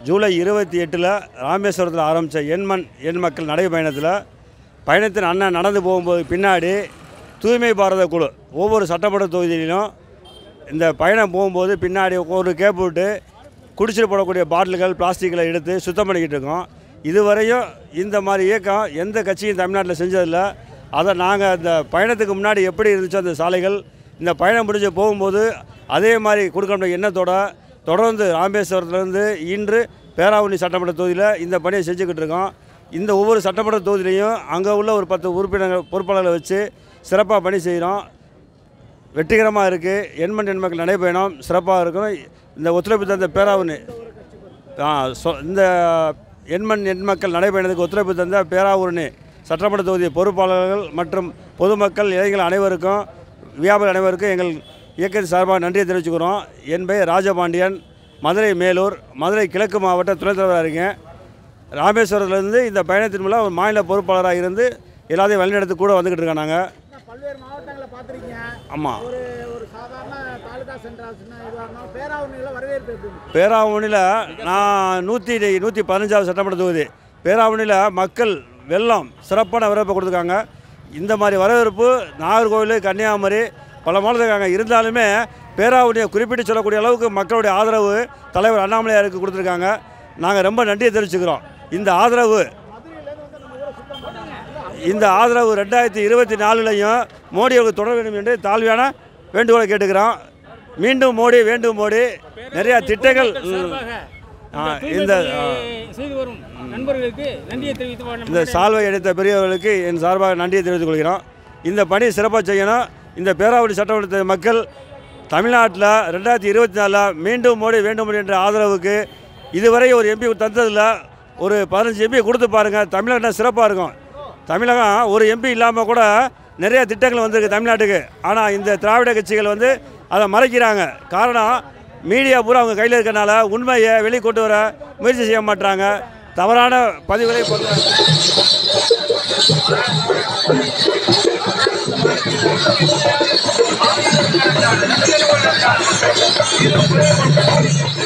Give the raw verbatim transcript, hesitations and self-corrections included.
ஜூலை இருபத்தி எட்டில் ராமேஸ்வரத்தில் ஆரம்பித்த எண்மண் எண் மக்கள் நடைபயணத்தில் பயணத்தின் அண்ணன் நடந்து போகும்போது பின்னாடி தூய்மை பாரத குழு ஒவ்வொரு சட்டமன்ற தொகுதியிலும் இந்த பயணம் போகும்போது பின்னாடி ஒரு கேப் விட்டு குடிச்சிட்டு போடக்கூடிய பாட்டில்கள் பிளாஸ்டிக்கில் எடுத்து சுத்தம் பண்ணிக்கிட்டு இருக்கோம். இதுவரையும் இந்த மாதிரி இயக்கம் எந்த கட்சியும் தமிழ்நாட்டில் செஞ்சதில்லை. அதை நாங்கள் அந்த பயணத்துக்கு முன்னாடி எப்படி இருந்துச்சோ அந்த சாலைகள் இந்த பயணம் முடிஞ்சு போகும்போது அதே மாதிரி கொடுக்கணும் எண்ணத்தோட தொடர்ந்து ராமேஸ்வரத்துலேருந்து இன்று பேராவூரணி சட்டமன்ற தொகுதியில் இந்த பணியை செஞ்சுக்கிட்டு இருக்கோம். இந்த ஒவ்வொரு சட்டமன்ற தொகுதியிலையும் அங்கே உள்ள ஒரு பத்து உறுப்பினர்கள் பொறுப்பாளர்களை வச்சு சிறப்பாக பணி செய்கிறோம். வெற்றிகரமாக இருக்குது. எண்மண் எண் மக்கள் நடைபயணம் சிறப்பாக இருக்கும். இந்த ஒத்துழைப்பு தந்த பேராவூரணி இந்த எண்மண் எண் மக்கள் நடைபயணத்துக்கு ஒத்துழைப்பு தந்த பேராவூரணி சட்டமன்ற தொகுதி பொறுப்பாளர்கள் மற்றும் பொதுமக்கள் இளைஞர்கள் அனைவருக்கும் வியாபாரி அனைவருக்கும் எங்கள் இயக்கத்தின் சார்பாக நன்றியை தெரிவிச்சுக்கிறோம். என் பெயர் ராஜபாண்டியன், மதுரை மேலூர் மதுரை கிழக்கு மாவட்ட துணைத் தலைவராக இருக்கேன். ராமேஸ்வரத்துலேருந்து இந்த பயணத்தின் மூலம் ஒரு மாநில பொறுப்பாளராக இருந்து எல்லாத்தையும் வழிநடத்து கூட வந்துக்கிட்டு இருக்கோம். நாங்கள் பல்வேறு மாவட்டங்களை பார்த்துருக்கீங்க. ஆமாம். ஒரு ஒரு சாதாரண தாலுகா சென்டர்ஸ்னா இதுவாக பேராவூரணியில் வரவேற்பு எப்படி? பேராவூரணியில் நான் நூற்றி நூற்றி பதினஞ்சாவது சட்டமன்ற தொகுதி பேராவூரணியில் மக்கள் வெள்ளம் சிறப்பான வரவேற்பை கொடுத்துருக்காங்க. இந்த மாதிரி வரவேற்பு நாகர்கோவில் கன்னியாகுமரி பல மாவட்டத்துக்காங்க இருந்தாலுமே பேராவூரணியை குறிப்பிட்டு சொல்லக்கூடிய அளவுக்கு மக்களுடைய ஆதரவு தலைவர் அண்ணாமலையாருக்கு கொடுத்துருக்காங்க. நாங்கள் ரொம்ப நன்றியை தெரிவிச்சுக்கிறோம். இந்த ஆதரவு இந்த ஆதரவு ரெண்டாயிரத்தி இருபத்தி நாலுலையும் மோடி அவர்கள் தொடர வேண்டும் என்று தாழ்மையான வேண்டுகோளை கேட்டுக்கிறோம். மீண்டும் மோடி வேண்டும் மோடி நிறையா திட்டங்கள் இந்த இந்த சால்வை அளித்த பெரியவர்களுக்கு என் சார்பாக நன்றியை தெரிவித்துக் கொள்கிறோம். இந்த பணி சிறப்பாக செய்யணும். இந்த பேராவூரணி சட்டமன்ற மக்கள் தமிழ்நாட்டில் ரெண்டாயிரத்தி இருபத்தி நாலில் மீண்டும் மோடி வேண்டும் மோடி என்ற ஆதரவுக்கு இதுவரை ஒரு எம்பி தந்ததில் ஒரு பதினஞ்சு எம்பி கொடுத்து பாருங்கள். தமிழகம் சிறப்பாக இருக்கும். தமிழகம் ஒரு எம்பி இல்லாமல் கூட நிறைய திட்டங்கள் வந்திருக்கு தமிழ்நாட்டுக்கு. ஆனால் இந்த திராவிட கட்சிகள் வந்து அதை மறைக்கிறாங்க. காரணம் மீடியா பூரா அவங்க கையில் இருக்கிறனால உண்மையை வெளிக்கொண்டு வர முயற்சி செய்ய மாட்டாங்க. தவறான பதிவுகளை போடுறாங்க.